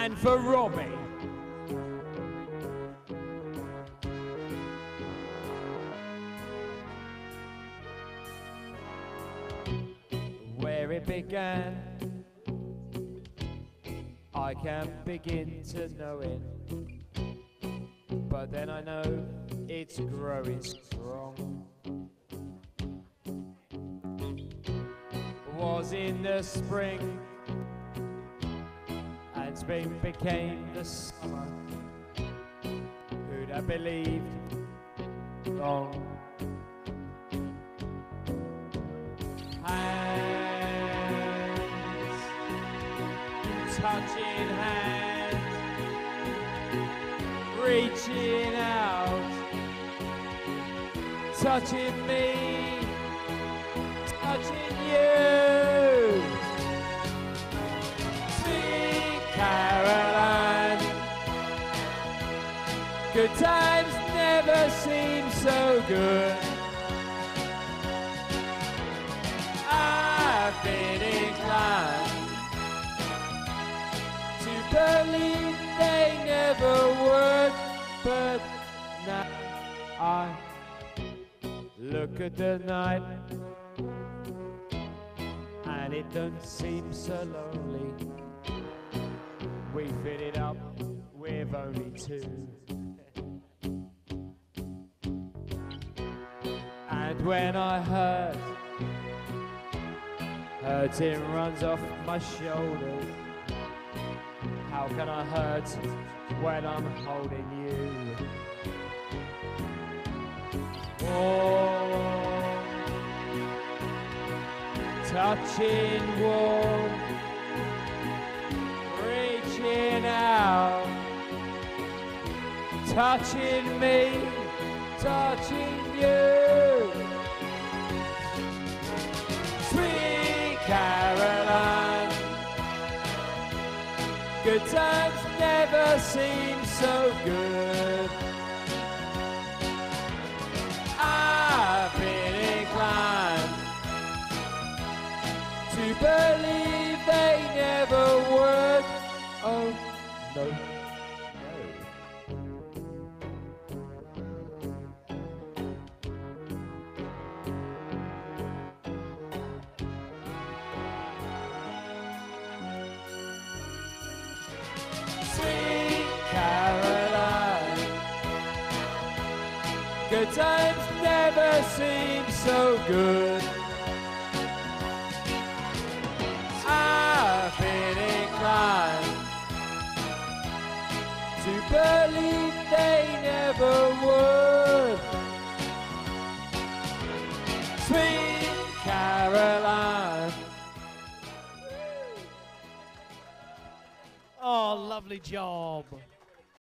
And for Robbie. Where it began, I can't begin to know it, but then I know it's growing strong. Was in the spring, and spring became the summer. Who'd have believed long? Hands, touching hands, reaching out, touching me, touching you. Sweet Caroline, good times never seem so good. I've been inclined to believe they never would, but now I look at the night and it don't seem so lonely. We fit it up with only two. And when I hurt, hurting runs off my shoulders. How can I hurt when I'm holding you? Warm, touching warm, reaching out, touching me, touching you. Sweet Caroline, good times never seem so good. I've been inclined to believe they never would. Oh, no. Good times never seem so good. I've been inclined to believe they never would. Sweet Caroline. Oh, lovely job.